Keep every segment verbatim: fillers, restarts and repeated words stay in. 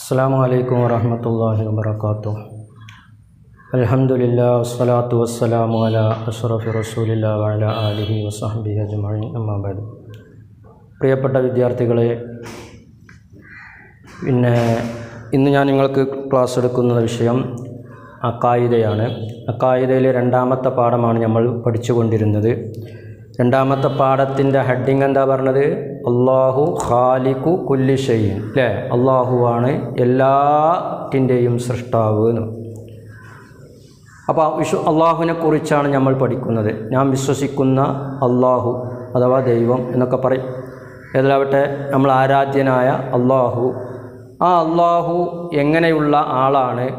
അസ്സലാമു അലൈക്കും വറഹ്മത്തുള്ളാഹി വബറകാതുഹു. അൽഹംദുലില്ലാഹി വസ്സലാത്തു വസ്സലാമു അലാ അഷ്റഫി റസൂലില്ലാഹി വഅലാ ആലിഹി വസഹ്ബിഹി അജ്മഈൻ. അമ്മാ ബഅദ്. പ്രിയപ്പെട്ട വിദ്യാർത്ഥികളെ, പിന്നെ ഇന്ന് ഞാൻ നിങ്ങൾക്ക് ക്ലാസ് എടുക്കുന്ന വിഷയം അഖായിദയാണ്. അഖായിദയിലെ രണ്ടാമത്തെ പാഠമാണ് നമ്മൾ പഠിച്ചുകൊണ്ടിരുന്നത്. രണ്ടാമത്തെ പാഠത്തിൻ്റെ ഹെഡിങ് എന്താ പറഞ്ഞത്? അല്ലാഹു ഖാലിഖു കുല്ലി ഷൈഇൻ, അല്ലേ? അള്ളാഹുവാണ് എല്ലാറ്റിൻ്റെയും സൃഷ്ടാവ് എന്ന്. അപ്പോൾ വിശ്വ അള്ളാഹുവിനെ കുറിച്ചാണ് നമ്മൾ പഠിക്കുന്നത്. ഞാൻ വിശ്വസിക്കുന്ന അള്ളാഹു അഥവാ ദൈവം എന്നൊക്കെ പറയും. ഏതാവട്ടെ, നമ്മൾ ആരാധ്യനായ അള്ളാഹു, ആ അള്ളാഹു എങ്ങനെയുള്ള ആളാണ്?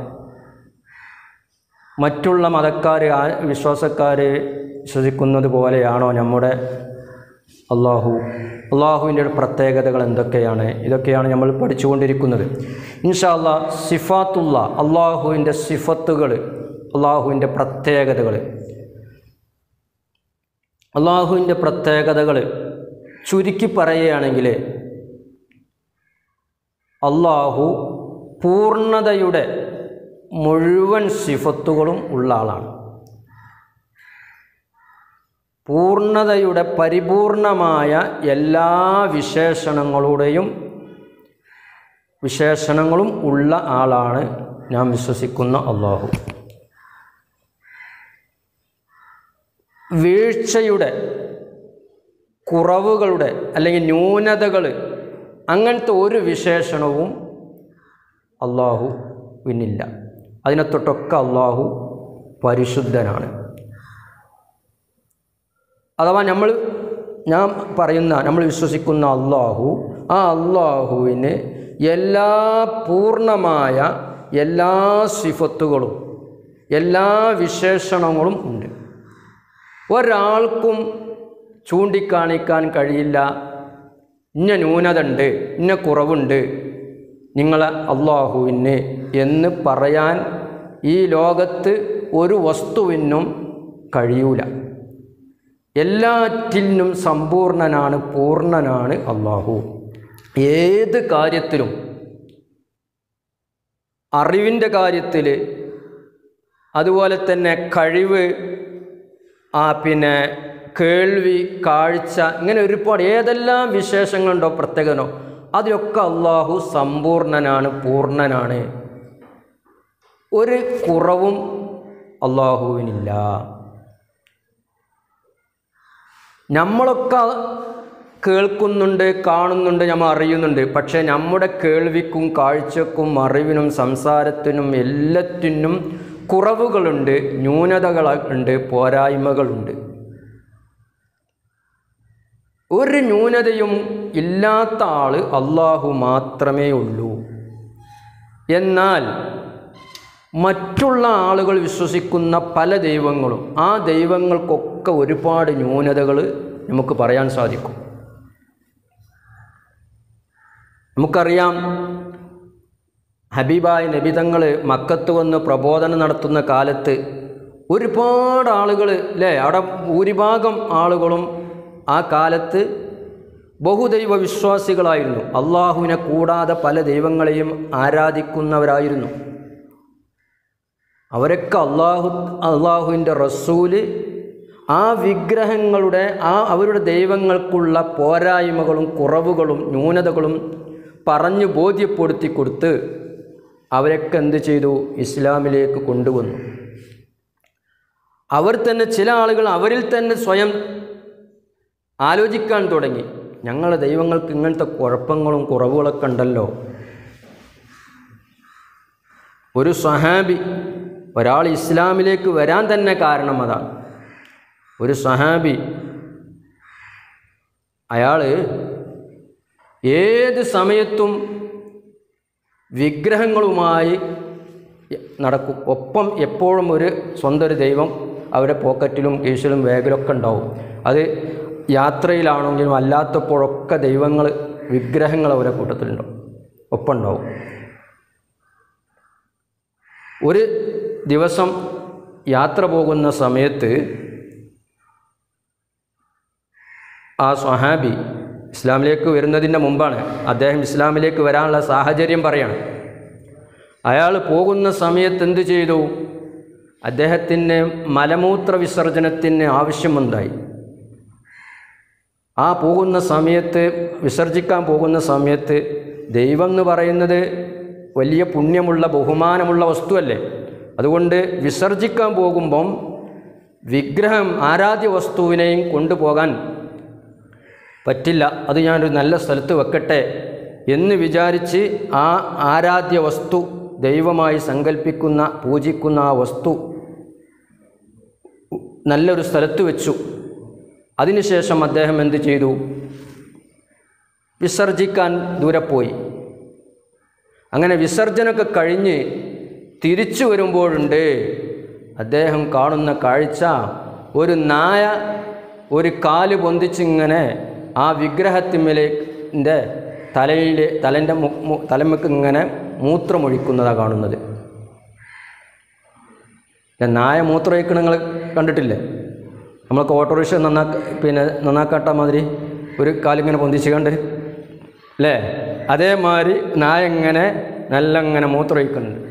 മറ്റുള്ള മതക്കാർ, വിശ്വാസക്കാർ വിശ്വസിക്കുന്നത് പോലെയാണോ നമ്മുടെ അള്ളാഹു? അള്ളാഹുവിൻ്റെ പ്രത്യേകതകൾ എന്തൊക്കെയാണ്? ഇതൊക്കെയാണ് നമ്മൾ പഠിച്ചുകൊണ്ടിരിക്കുന്നത്. ഇൻഷാ അല്ലാഹ് സിഫാത്തുള്ള അള്ളാഹുവിൻ്റെ സിഫത്തുകൾ, അള്ളാഹുവിൻ്റെ പ്രത്യേകതകൾ, അള്ളാഹുവിൻ്റെ പ്രത്യേകതകൾ ചുരുക്കി പറയുകയാണെങ്കിൽ, അള്ളാഹു പൂർണ്ണതയുടെ മുഴുവൻ സിഫത്തുകളും ഉള്ള ആളാണ്. പൂർണ്ണതയുടെ പരിപൂർണമായ എല്ലാ വിശേഷണങ്ങളുടെയും വിശേഷണങ്ങളും ഉള്ള ആളാണ് ഞാൻ വിശ്വസിക്കുന്ന അള്ളാഹു. വീഴ്ചയുടെ, കുറവുകളുടെ അല്ലെങ്കിൽ ന്യൂനതകൾ, അങ്ങനത്തെ ഒരു വിശേഷണവും അള്ളാഹുവിനില്ല. അതിനെ തൊട്ടൊക്കെ അള്ളാഹു പരിശുദ്ധനാണ്. അഥവാ നമ്മൾ ഞാൻ പറയുന്ന നമ്മൾ വിശ്വസിക്കുന്ന അള്ളാഹു, ആ അള്ളാഹുവിന് എല്ലാ പൂർണ്ണമായ എല്ലാ സിഫത്തുകളും എല്ലാ വിശേഷണങ്ങളും ഉണ്ട്. ഒരാൾക്കും ചൂണ്ടിക്കാണിക്കാൻ കഴിയില്ല ഇന്ന ന്യൂനത ഉണ്ട്, ഇന്ന കുറവുണ്ട് നിങ്ങളെ അള്ളാഹുവിന് എന്ന് പറയാൻ ഈ ലോകത്ത് ഒരു വസ്തുവിനും കഴിയൂല. എല്ലാറ്റിനും സമ്പൂർണനാണ്, പൂർണ്ണനാണ് അള്ളാഹു. ഏത് കാര്യത്തിലും, അറിവിൻ്റെ കാര്യത്തിൽ, അതുപോലെ തന്നെ കഴിവ്, ആ പിന്നെ കേൾവി, കാഴ്ച, ഇങ്ങനെ ഒരുപാട് ഏതെല്ലാം വിശേഷങ്ങളുണ്ടോ, പ്രത്യേകതയോ, അതിലൊക്കെ അള്ളാഹു സമ്പൂർണനാണ്, പൂർണ്ണനാണ്. ഒരു കുറവും അള്ളാഹുവിനില്ല. നമ്മളൊക്കെ കേൾക്കുന്നുണ്ട്, കാണുന്നുണ്ട്, നമ്മൾ അറിയുന്നുണ്ട്. പക്ഷേ നമ്മുടെ കേൾവിക്കും കാഴ്ചക്കും അറിവിനും സംസാരത്തിനും എല്ലാറ്റിനും കുറവുകളുണ്ട്, ന്യൂനതകളുണ്ട്, പോരായ്മകളുണ്ട്. ഒരു ന്യൂനതയും ഇല്ലാത്ത ആൾ അള്ളാഹു മാത്രമേ ഉള്ളൂ. എന്നാൽ മറ്റുള്ള ആളുകൾ വിശ്വസിക്കുന്ന പല ദൈവങ്ങളും, ആ ദൈവങ്ങൾക്കൊക്കെ ഒരുപാട് ന്യൂനതകൾ നമുക്ക് പറയാൻ സാധിക്കും. നമുക്കറിയാം, ഹബീബായ നബി തങ്ങൾ മക്കത്ത് വന്ന് പ്രബോധനം നടത്തുന്ന കാലത്ത് ഒരുപാട് ആളുകൾ, അല്ലേ, അവിടെ ഭൂരിഭാഗം ആളുകളും ആ കാലത്ത് ബഹുദൈവ വിശ്വാസികളായിരുന്നു. അള്ളാഹുവിനെ കൂടാതെ പല ദൈവങ്ങളെയും ആരാധിക്കുന്നവരായിരുന്നു. അവരൊക്കെ അള്ളാഹു അള്ളാഹുവിൻ്റെ റസൂല് ആ വിഗ്രഹങ്ങളുടെ, ആ അവരുടെ ദൈവങ്ങൾക്കുള്ള പോരായ്മകളും കുറവുകളും ന്യൂനതകളും പറഞ്ഞു ബോധ്യപ്പെടുത്തി കൊടുത്ത് അവരൊക്കെ എന്ത് ചെയ്തു? ഇസ്ലാമിലേക്ക് കൊണ്ടുവന്നു. അവർ തന്നെ, ചില ആളുകൾ അവരിൽ തന്നെ സ്വയം ആലോചിക്കാൻ തുടങ്ങി, ഞങ്ങളുടെ ദൈവങ്ങൾക്ക് ഇങ്ങനത്തെ കുഴപ്പങ്ങളും കുറവുകളൊക്കെ ഉണ്ടല്ലോ. ഒരു സ്വഹാബി, ഒരാൾ ഇസ്ലാമിലേക്ക് വരാൻ തന്നെ കാരണം അതാണ്. ഒരു സ്വഹാബി, അയാൾ ഏത് സമയത്തും വിഗ്രഹങ്ങളുമായി നടക്കും. ഒപ്പം എപ്പോഴും ഒരു സ്വന്തം ഒരു ദൈവം അവരുടെ പോക്കറ്റിലും കേസിലും ബാഗിലൊക്കെ ഉണ്ടാവും. അത് യാത്രയിലാണെങ്കിലും അല്ലാത്തപ്പോഴൊക്കെ ദൈവങ്ങൾ, വിഗ്രഹങ്ങൾ അവരുടെ കൂട്ടത്തിലുണ്ടാവും, ഒപ്പം ഉണ്ടാവും. ഒരു ദിവസം യാത്ര പോകുന്ന സമയത്ത് ആ സ്വഹാബി ഇസ്ലാമിലേക്ക് വരുന്നതിൻ്റെ മുമ്പാണ്, അദ്ദേഹം ഇസ്ലാമിലേക്ക് വരാനുള്ള സാഹചര്യം പറയാണ്. അയാൾ പോകുന്ന സമയത്ത് എന്തു ചെയ്തു? അദ്ദേഹത്തിന് മലമൂത്ര വിസർജനത്തിന് ആവശ്യമുണ്ടായി. ആ പോകുന്ന സമയത്ത്, വിസർജിക്കാൻ പോകുന്ന സമയത്ത്, ദൈവം എന്ന് പറയുന്നത് വലിയ പുണ്യമുള്ള ബഹുമാനമുള്ള വസ്തുവല്ലേ. അതുകൊണ്ട് വിസർജിക്കാൻ പോകുമ്പം വിഗ്രഹം, ആരാധ്യ വസ്തുവിനെയും കൊണ്ടുപോകാൻ പറ്റില്ല. അത് ഞാനൊരു നല്ല സ്ഥലത്ത് വെക്കട്ടെ എന്ന് വിചാരിച്ച് ആ ആരാധ്യ വസ്തു, ദൈവമായി സങ്കല്പിക്കുന്ന പൂജിക്കുന്ന ആ വസ്തു നല്ലൊരു സ്ഥലത്ത് വെച്ചു. അതിനുശേഷം അദ്ദേഹം എന്ത് ചെയ്തു? വിസർജിക്കാൻ ദൂരെ പോയി. അങ്ങനെ വിസർജനമൊക്കെ കഴിഞ്ഞ് തിരിച്ചു വരുമ്പോഴുണ്ട് അദ്ദേഹം കാണുന്ന കാഴ്ച, ഒരു നായ ഒരു കാല് പൊന്തിച്ചിങ്ങനെ ആ വിഗ്രഹത്തിന്മേലിൻ്റെ തലയിൽ തലൻ്റെ തലമക്ക് ഇങ്ങനെ മൂത്രമൊഴിക്കുന്നതാണ് കാണുന്നത്. നായ മൂത്രമൊഴിക്കണ നിങ്ങൾ കണ്ടിട്ടില്ലേ? നമ്മൾക്ക് ഓട്ടോറിക്ഷ നന്നാക്ക പിന്നെ നന്നാക്കാട്ട മാതിരി ഒരു കാലിങ്ങനെ പൊന്തിച്ച് കണ്ട് അല്ലേ? അതേമാതിരി നായ ഇങ്ങനെ നല്ല ഇങ്ങനെ മൂത്രമൊഴിക്കുന്നുണ്ട്.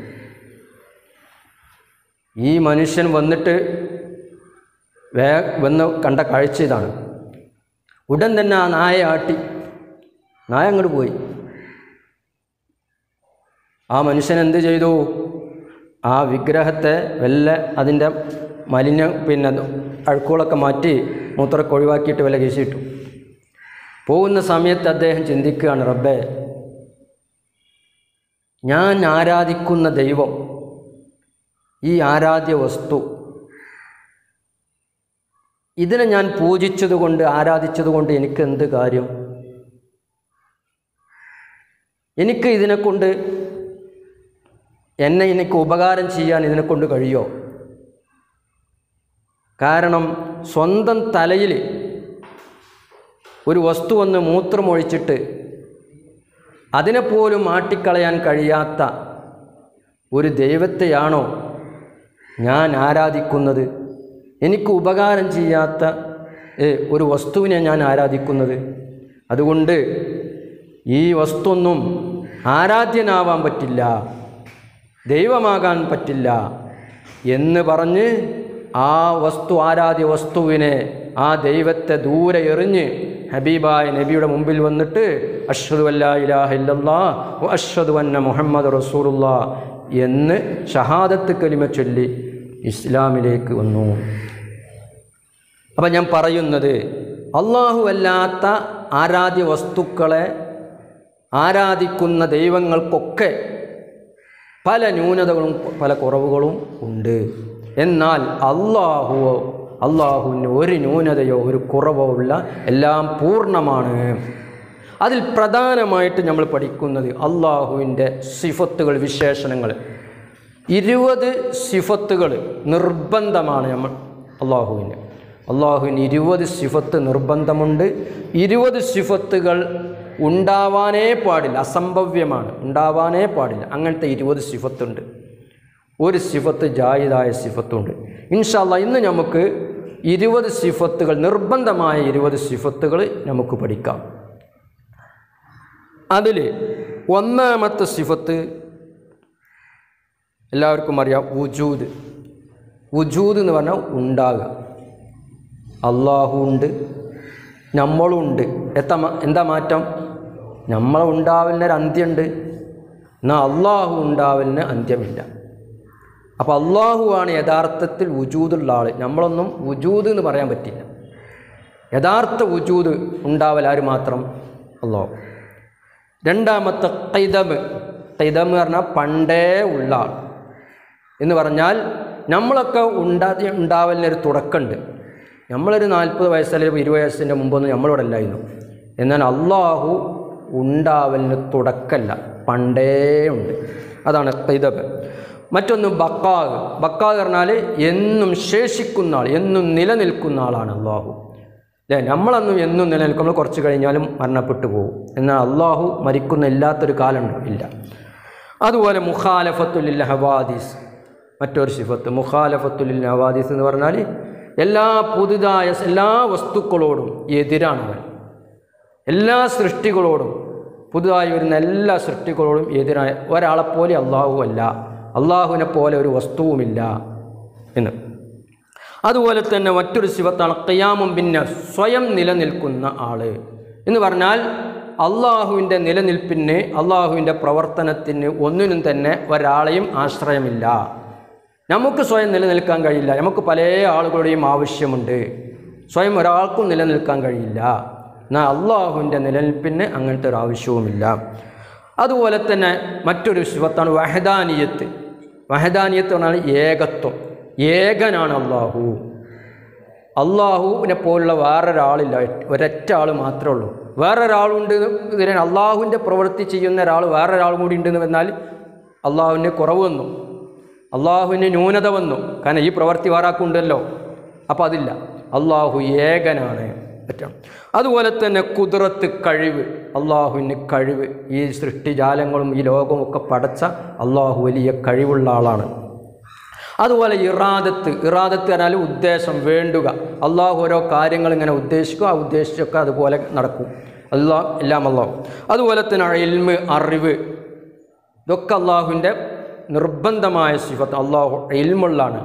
ഈ മനുഷ്യൻ വന്നിട്ട് വേ വന്ന് കണ്ട കാഴ്ച ഇതാണ്. ഉടൻ തന്നെ ആ നായ ആട്ടി, നായ അങ്ങോട്ട് പോയി. ആ മനുഷ്യൻ എന്ത് ചെയ്തു? ആ വിഗ്രഹത്തെ വല്ല അതിൻ്റെ മലിന പിന്നെ അഴുക്കുകളൊക്കെ മാറ്റി മൂത്രമൊക്കെ ഒഴിവാക്കിയിട്ട് വല്ല വീശിയിട്ടു. പോകുന്ന സമയത്ത് അദ്ദേഹം ചിന്തിക്കുകയാണ്, റബ്ബേ, ഞാൻ ആരാധിക്കുന്ന ദൈവം, ഈ ആരാധ്യ വസ്തു, ഇതിനെ ഞാൻ പൂജിച്ചതുകൊണ്ട് ആരാധിച്ചതുകൊണ്ട് എനിക്ക് എന്ത് കാര്യം? എനിക്ക് ഇതിനെക്കൊണ്ട് എന്നെ എനിക്ക് ഉപകാരം ചെയ്യാൻ ഇതിനെക്കൊണ്ട് കഴിയോ? കാരണം സ്വന്തം തലയിൽ ഒരു വസ്തു വന്ന് മൂത്രമൊഴിച്ചിട്ട് അതിനെപ്പോലും മാറ്റിക്കളയാൻ കഴിയാത്ത ഒരു ദൈവത്തെയാണോ ഞാൻ ആരാധിക്കുന്നത്? എനിക്ക് ഉപകാരം ചെയ്യാത്ത ഒരു വസ്തുവിനെ ഞാൻ ആരാധിക്കുന്നത്. അതുകൊണ്ട് ഈ വസ്തുവൊന്നും ആരാധ്യനാവാൻ പറ്റില്ല, ദൈവമാകാൻ പറ്റില്ല എന്ന് പറഞ്ഞ് ആ വസ്തു, ആരാധ്യ വസ്തുവിനെ, ആ ദൈവത്തെ ദൂരെ എറിഞ്ഞ് ഹബീബായ നബിയുടെ മുമ്പിൽ വന്നിട്ട് അഷ്ഹദു അല്ലാ ഇലാഹ ഇല്ലല്ലാഹ് വ അഷ്ഹദു അന്ന മുഹമ്മദ് റസൂലുള്ളാഹ് എന്ന് ഷഹാദത്ത് കലിമ ചൊല്ലി ഇസ്ലാമിലേക്ക് വന്നു. അപ്പം ഞാൻ പറയുന്നത്, അള്ളാഹു അല്ലാത്ത ആരാധ്യ വസ്തുക്കളെ ആരാധിക്കുന്ന ദൈവങ്ങൾക്കൊക്കെ പല ന്യൂനതകളും പല കുറവുകളും ഉണ്ട്. എന്നാൽ അള്ളാഹു അള്ളാഹുവിന് ഒരു ന്യൂനതയോ ഒരു കുറവോ ഉള്ള, എല്ലാം പൂർണ്ണമാണ്. അതിൽ പ്രധാനമായിട്ട് നമ്മൾ പഠിക്കുന്നത് അള്ളാഹുവിൻ്റെ സിഫത്തുകൾ, വിശേഷണങ്ങൾ. ഇരുപത് സിഫത്തുകൾ നിർബന്ധമാണ് നമ്മൾ അള്ളാഹുവിന്. അള്ളാഹുവിന് ഇരുപത് സിഫത്ത് നിർബന്ധമുണ്ട്. ഇരുപത് സിഫത്തുകൾ ഉണ്ടാവാനേ പാടില്ല, അസംഭവ്യമാണ്, ഉണ്ടാവാനേ പാടില്ല. അങ്ങനത്തെ ഇരുപത് സിഫത്തുണ്ട്. ഒരു സിഫത്ത് ജായിദായ സിഫത്തുണ്ട്. ഇൻഷാ അല്ലാഹ് ഇന്ന് നമുക്ക് ഇരുപത് സിഫത്തുകൾ, നിർബന്ധമായ ഇരുപത് സിഫത്തുകൾ നമുക്ക് പഠിക്കാം. അതിൽ ഒന്നാമത്തെ സിഫത്ത് എല്ലാവർക്കും അറിയാം, വുജൂദ്. വുജൂദ് എന്ന് പറഞ്ഞാൽ ഉണ്ടാകുക. അള്ളാഹു ഉണ്ട്, നമ്മളുണ്ട്. എത്ര എന്താ മാറ്റം? നമ്മളെ ഉണ്ടാവലിനൊരു അന്ത്യമുണ്ട്, എന്നാൽ അള്ളാഹു ഉണ്ടാവലിന് അന്ത്യമില്ല. അപ്പോൾ അള്ളാഹുവാണ് യഥാർത്ഥത്തിൽ വുജൂദുള്ള ആൾ. നമ്മളൊന്നും വുജൂദ് എന്ന് പറയാൻ പറ്റില്ല. യഥാർത്ഥ വുജൂദ് ഉണ്ടാവൽ ആര് മാത്രം? അള്ളാഹു. രണ്ടാമത്തെ ഖിദം. ഖിദം എന്ന് പറഞ്ഞാൽ പണ്ടേ ഉള്ള ആൾ എന്ന് പറഞ്ഞാൽ നമ്മളൊക്കെ ഉണ്ടാ ഉണ്ടാവലിനൊരു തുടക്കമുണ്ട്. നമ്മളൊരു നാൽപ്പത് വയസ്സല്ലെങ്കിൽ ഇരുപത് വയസ്സിൻ്റെ മുമ്പൊന്നും നമ്മളിവിടെ അല്ലായിരുന്നു. എന്നാൽ അള്ളാഹു ഉണ്ടാവലിന് തുടക്കമല്ല, പണ്ടേ ഉണ്ട്. അതാണ് ഖിദം. മറ്റൊന്ന് ബക്കാഗ്. ബക്കാഗ് പറഞ്ഞാൽ എന്നും ശേഷിക്കുന്ന ആൾ, എന്നും നിലനിൽക്കുന്ന ആളാണ് അള്ളാഹു. അല്ലേ? നമ്മളൊന്നും എന്നും നിലനിൽക്കും, നമ്മൾ കുറച്ച് കഴിഞ്ഞാലും മരണപ്പെട്ടു പോകും. എന്നാൽ അള്ളാഹു മരിക്കുന്ന ഇല്ലാത്തൊരു കാലം ഇല്ല. അതുപോലെ മുഖാലഫത്തുലിൽ ഹവാദീസ്, മറ്റൊരു സിഫത്ത്. മുഖാലഫത്തുലിൽ ഹവാദീസ് എന്ന് പറഞ്ഞാൽ എല്ലാ പുതുതായ എല്ലാ വസ്തുക്കളോടും എതിരാണ് അവൻ. എല്ലാ സൃഷ്ടികളോടും പുതുതായി വരുന്ന എല്ലാ സൃഷ്ടികളോടും എതിരായ ഒരാളെപ്പോലെ അള്ളാഹു അല്ല, അള്ളാഹുവിനെ പോലെ ഒരു വസ്തുവുമില്ല എന്ന്. അതുപോലെ തന്നെ മറ്റൊരു സിഫത്താണ് ഖിയാമും, പിന്നെ സ്വയം നിലനിൽക്കുന്ന ആൾ എന്ന് പറഞ്ഞാൽ അള്ളാഹുവിൻ്റെ നിലനിൽപ്പിന്, അള്ളാഹുവിൻ്റെ പ്രവർത്തനത്തിന് ഒന്നിനും തന്നെ ഒരാളെയും ആശ്രയമില്ല. നമുക്ക് സ്വയം നിലനിൽക്കാൻ കഴിയില്ല, നമുക്ക് പല ആളുകളുടെയും ആവശ്യമുണ്ട്. സ്വയം ഒരാൾക്കും നിലനിൽക്കാൻ കഴിയില്ല. എന്നാൽ അള്ളാഹുവിൻ്റെ നിലനിൽപ്പിന് അങ്ങനത്തെ ഒരു ആവശ്യവുമില്ല. അതുപോലെ തന്നെ മറ്റൊരു സിഫത്താണ് വഹദാനിയത്ത്. വഹദാനിയത്ത് പറഞ്ഞാൽ ഏകത്വം. ഏകനാണ് അള്ളാഹു. അള്ളാഹുവിനെ പോലുള്ള വേറൊരാളില്ല, ഒരൊറ്റ ആൾ മാത്രമേ ഉള്ളൂ. വേറൊരാളുണ്ട് ഇതിന് അള്ളാഹുവിൻ്റെ പ്രവൃത്തി ചെയ്യുന്ന ഒരാൾ വേറൊരാളും കൂടി ഉണ്ടെന്ന് വന്നാൽ അള്ളാഹുവിന് കുറവ് വന്നു, അള്ളാഹുവിന് ന്യൂനത വന്നു. കാരണം ഈ പ്രവൃത്തി വേറാക്കുണ്ടല്ലോ, അപ്പോൾ അതില്ല. അള്ളാഹു ഏകനാണ് പറ്റാം. അതുപോലെ തന്നെ കുദ്റത്ത്, കഴിവ്. അള്ളാഹുവിന് കഴിവ്. ഈ സൃഷ്ടിജാലങ്ങളും ഈ ലോകവും ഒക്കെ പടച്ച അള്ളാഹു വലിയ കഴിവുള്ള ആളാണ്. അതുപോലെ ഇറാദത്ത്. ഇറാദത്ത് പറഞ്ഞാൽ ഉദ്ദേശം, വേണ്ടുക. അള്ളാഹു ഓരോ കാര്യങ്ങൾ ഇങ്ങനെ ഉദ്ദേശിക്കുക, ആ ഉദ്ദേശിച്ചൊക്കെ അതുപോലെ നടക്കും. അള്ളാഹ് എല്ലാം അള്ളാഹു. അതുപോലെ തന്നെ ഇൽമ്, അറിവ്. ഇതൊക്കെ അള്ളാഹുവിൻ്റെ നിർബന്ധമായ സിഫത്ത്. അള്ളാഹു ഇൽമുള്ളാണ്,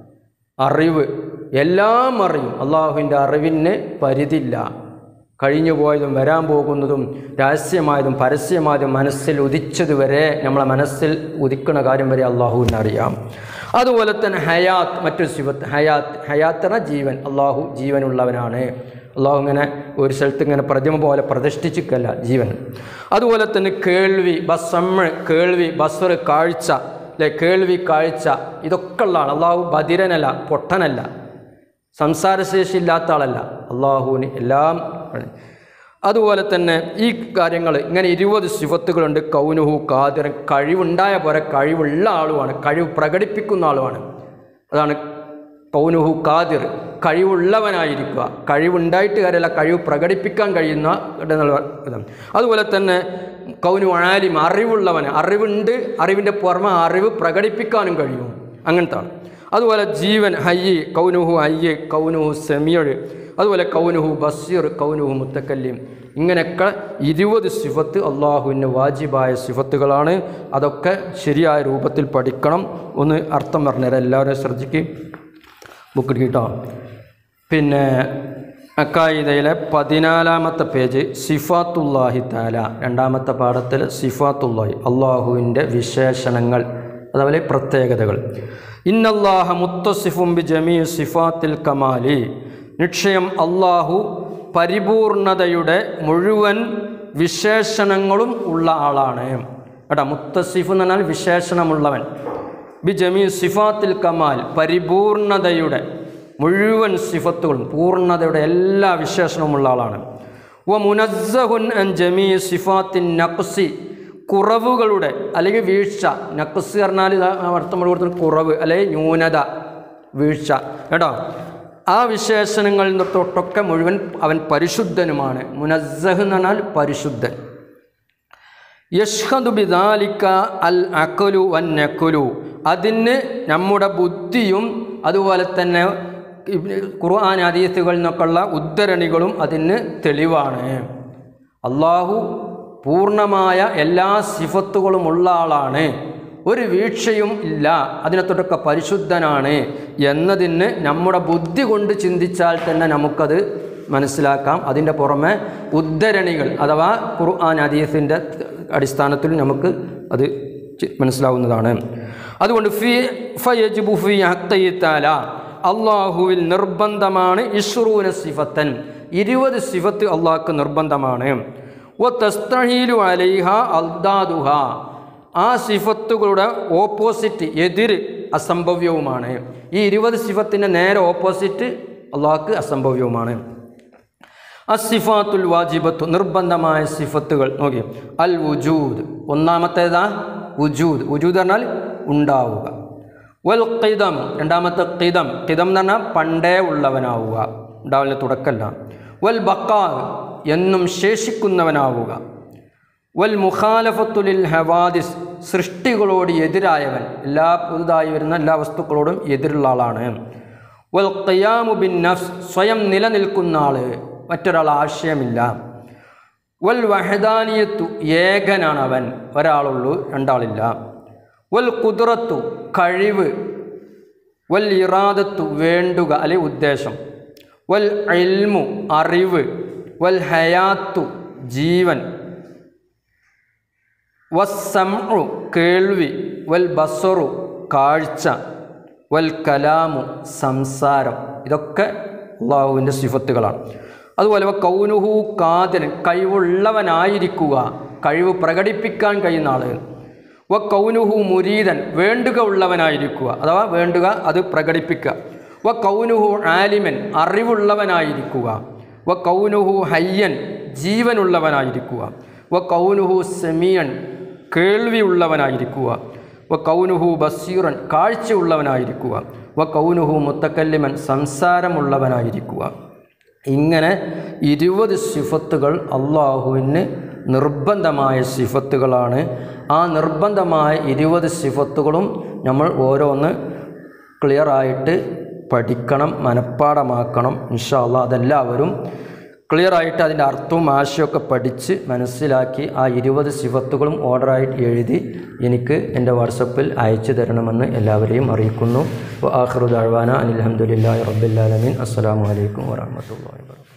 അറിവ്, എല്ലാം അറിയും. അള്ളാഹുവിൻ്റെ അറിവിന് പരിധിയില്ല. കഴിഞ്ഞു പോയതും വരാൻ പോകുന്നതും രഹസ്യമായതും പരസ്യമായതും മനസ്സിൽ ഉദിച്ചതുവരെ, നമ്മളെ മനസ്സിൽ ഉദിക്കുന്ന കാര്യം വരെ അള്ളാഹുവിന് അറിയാം. അതുപോലെ തന്നെ ഹയാത്ത്, മറ്റൊരു സിഫത്ത് ഹയാത്ത്. ഹയാത്ത് എന്ന ജീവൻ. അള്ളാഹു ജീവനുള്ളവനാണ്. അള്ളാഹു ഇങ്ങനെ ഒരു സ്ഥലത്ത് ഇങ്ങനെ പ്രതിമ പോലെ പ്രതിഷ്ഠിച്ചിക്കല്ല, ജീവൻ. അതുപോലെ തന്നെ കേൾവി, ബസമ്മ്, കേൾവി, ബസർ, കാഴ്ച, അല്ലെ, കേൾവി, കാഴ്ച, ഇതൊക്കെ ഉള്ള ആൾ. അള്ളാഹു ബധിരനല്ല, പൊട്ടനല്ല, സംസാരശേഷി ഇല്ലാത്ത ആളല്ല. അള്ളാഹുവിന് എല്ലാം. അതുപോലെ തന്നെ ഈ കാര്യങ്ങൾ ഇങ്ങനെ ഇരുപത് സിഫത്തുകളുണ്ട്. കൗനുഹു ഖാദിർ, കഴിവുണ്ടായ പോലെ കഴിവുള്ള ആളുമാണ്, കഴിവ് പ്രകടിപ്പിക്കുന്ന ആളുമാണ്. അതാണ് കൗനുഹു ഖാദിർ, കഴിവുള്ളവനായിരിക്കുക. കഴിവുണ്ടായിട്ട് കാര്യമല്ല, കഴിവ് പ്രകടിപ്പിക്കാൻ കഴിയുന്ന ഇതാണ്. അതുപോലെ തന്നെ കൗനു ആലിം, അറിവുള്ളവൻ. അറിവുണ്ട്, അറിവിൻ്റെ പുറമെ അറിവ് പ്രകടിപ്പിക്കാനും കഴിയും, അങ്ങനത്തെ ആണ്. അതുപോലെ ജീവൻ, ഹയ്യ്, കൗനുഹു ഹയ്യ്, കൗനുഹു സമീഅ്, അതുപോലെ കൗനുഹു ബസീർ, കൗനുഹു മുത്തക്കല്ലിം. ഇങ്ങനെയൊക്കെ ഇരുപത് സിഫത്ത് അള്ളാഹുവിന് വാജിബായ സിഫത്തുകളാണ്. അതൊക്കെ ശരിയായ രൂപത്തിൽ പഠിക്കണം. ഒന്ന് അർത്ഥം പറഞ്ഞുതരാം, എല്ലാവരും ശ്രദ്ധിക്കും, ബുക്ക് കേട്ടോ. പിന്നെ അക്കായിദയിലെ പതിനാലാമത്തെ പേജ് സിഫാത്തുല്ലാഹി തആല, രണ്ടാമത്തെ പാഠത്തിൽ സിഫാത്തുല്ലാഹി, അള്ളാഹുവിൻ്റെ വിശേഷണങ്ങൾ, അതുപോലെ പ്രത്യേകതകൾ. ഇന്നല്ലാഹ മുത്തസിഫും ബി ജമീ സിഫാത്തിൽ കമാലി, നിശ്ചയം അള്ളാഹു പരിപൂർണതയുടെ മുഴുവൻ വിശേഷണങ്ങളും ഉള്ള ആളാണ്. കേട്ടോ, മുത്തസിഫ് എന്ന് പറഞ്ഞാൽ വിശേഷണമുള്ളവൻ. ബി ജമീ സിഫാത്തിൽ കമാൽ, പരിപൂർണതയുടെ മുഴുവൻ സിഫത്തുകളും, പൂർണ്ണതയുടെ എല്ലാ വിശേഷണവുമുള്ള ആളാണ്. വ മുനസ്സഹുൻ അൻ ജമീ സിഫാത്തിൻ നഖ്സി, കുറവുകളുടെ അല്ലെങ്കിൽ വീഴ്ച. നഖ്സ് പറഞ്ഞാൽ അർത്ഥം കൊടുക്കുന്ന കുറവ് അല്ലെങ്കിൽ ന്യൂനത, വീഴ്ച. കേട്ടോ, ആ വിശേഷണങ്ങളിൽ തൊട്ടൊക്കെ മുഴുവൻ അവൻ പരിശുദ്ധനുമാണ്. മുനസ്സഹ് എന്ന് പറഞ്ഞാൽ പരിശുദ്ധൻ. യഷ്ഹദു ബിദാലിക അൽ അഖലു വൻ നഖലു, അതിന് നമ്മുടെ ബുദ്ധിയും അതുപോലെ തന്നെ ഖുർആൻ ഹദീസുകളിൽ നിന്നൊക്കെയുള്ള ഉദ്ധരണികളും അതിന് തെളിവാണ്. അള്ളാഹു പൂർണ്ണമായ എല്ലാ സിഫത്തുകളും ഉള്ള ആളാണ്, ഒരു വീഴ്ചയും ഇല്ല, അതിനെ തൊട്ടൊക്കെ പരിശുദ്ധനാണ് എന്നതിന് നമ്മുടെ ബുദ്ധി കൊണ്ട് ചിന്തിച്ചാൽ തന്നെ നമുക്കത് മനസ്സിലാക്കാം. അതിൻ്റെ പുറമെ ഉദ്ധരണികൾ അഥവാ ഖുർആൻ ഹദീസിൻ്റെ അടിസ്ഥാനത്തിൽ നമുക്ക് അത് മനസ്സിലാവുന്നതാണ്. അതുകൊണ്ട് ഫി ഫയജിബു ഫി ഹഖ്ഖി തആല, അള്ളാഹുവിൽ നിർബന്ധമാണ് ഇശ്റൂന സിഫത്തൻ, ഇരുപത് സിഫത്ത് അള്ളാഹ്ക്ക് നിർബന്ധമാണ്. വ തസ്തഹീലു അലൈഹ അൽദാദുഹ, ആ സിഫത്തുകളുടെ ഓപ്പോസിറ്റ്, എതിര് അസംഭവ്യവുമാണ്. ഈ ഇരുപത് സിഫത്തിൻ്റെ നേരെ ഓപ്പോസിറ്റ് അള്ളാഹ്ക്ക് അസംഭവ്യവുമാണ്. അസിഫാത്തുൽ വാജിബത്തു, നിർബന്ധമായ സിഫത്തുകൾ നോക്കി. അൽ വുജൂദ്, ഒന്നാമത്തേതാ വുജൂദ്. വുജൂദ് പറഞ്ഞാൽ ഉണ്ടാവുക. വൽ ഖിദം, രണ്ടാമത്തെ ഖിദം. ഖിദം എന്ന് പറഞ്ഞാൽ പണ്ടേ ഉള്ളവനാവുക, ഉണ്ടാവില്ല, തുടക്കല്ല. വൽ ബഖാ, എന്നും ശേഷിക്കുന്നവനാവുക. വൽ മുഖാലഫത്തുലിൽ ഹവാദിസ്, സൃഷ്ടികളോട് എതിരായവൻ, എല്ലാ പുതുതായി വരുന്ന എല്ലാ വസ്തുക്കളോടും എതിരുള്ള ആളാണ്. വൽ ഖിയാമു ബിൻ നഫ്സ്, സ്വയം നിലനിൽക്കുന്ന ആൾ, മറ്റൊരാൾ ആശയമില്ല. വൽ വഹദാനിയത്തു ഏകനാണ് അവൻ, ഒരാളുള്ളൂ, രണ്ടാളില്ല. വൽ ഖുദ്റത്തു കഴിവ്, വൽ ഇറാദത്തു വേണ്ടുക അല്ലെ ഉദ്ദേശം, വൽ ഇൽമു അറിവ്, വൽ ഹയാത്തു ജീവൻ, വസ്സംഉ കേൾവി, വൽ ബസറു കാഴ്ച, വൽ കലാമു സംസാരം. ഇതൊക്കെ അള്ളാഹുവിൻ്റെ സിഫത്തുകളാണ്. അതുപോലെ കൗനുഹു കാദിരൻ കഴിവുള്ളവനായിരിക്കുക, കഴിവ് പ്രകടിപ്പിക്കാൻ കഴിയുന്ന ആൾ. വ കൗനുഹു മുരീദൻ വേണ്ടുക ഉള്ളവനായിരിക്കുക, അഥവാ വേണ്ടുക അത് പ്രകടിപ്പിക്കുക. വ കൗനുഹു ആലിമൻ അറിവുള്ളവനായിരിക്കുക. വ കൗനുഹു ഹയ്യൻ ജീവനുള്ളവനായിരിക്കുക. വ കൗനുഹു സമീഅൻ കേൾവിയുള്ളവനായിരിക്കുക. വ കൗനുഹു ബസീറൻ കാഴ്ചയുള്ളവനായിരിക്കുക. വ കൗനുഹു മുത്തക്കല്ലിമൻ സംസാരമുള്ളവനായിരിക്കുക. ഇങ്ങനെ ഇരുപത് സിഫത്തുകൾ അള്ളാഹുവിന് നിർബന്ധമായ സിഫത്തുകളാണ്. ആ നിർബന്ധമായ ഇരുപത് സിഫത്തുകളും നമ്മൾ ഓരോന്ന് ക്ലിയറായിട്ട് പഠിക്കണം, മനഃപ്പാടമാക്കണം. ഇൻഷാ അല്ലാഹ് അതെല്ലാവരും ക്ലിയറായിട്ട് അതിൻ്റെ അർത്ഥവും ആശയമൊക്കെ പഠിച്ച് മനസ്സിലാക്കി ആ ഇരുപത് സിഫത്തുകളും ഓർഡറായിട്ട് എഴുതി എനിക്ക് എൻ്റെ വാട്സപ്പിൽ അയച്ചു തരണമെന്ന് എല്ലാവരെയും അറിയിക്കുന്നു. വ ആഖിറു ദഅ്വാനാ അനിൽ ഹംദുലില്ലാഹി റബ്ബിൽ ആലമീൻ. അസ്സലാമു അലൈക്കും വറഹ്മത്തുള്ളാഹി വബറകാതുഹു.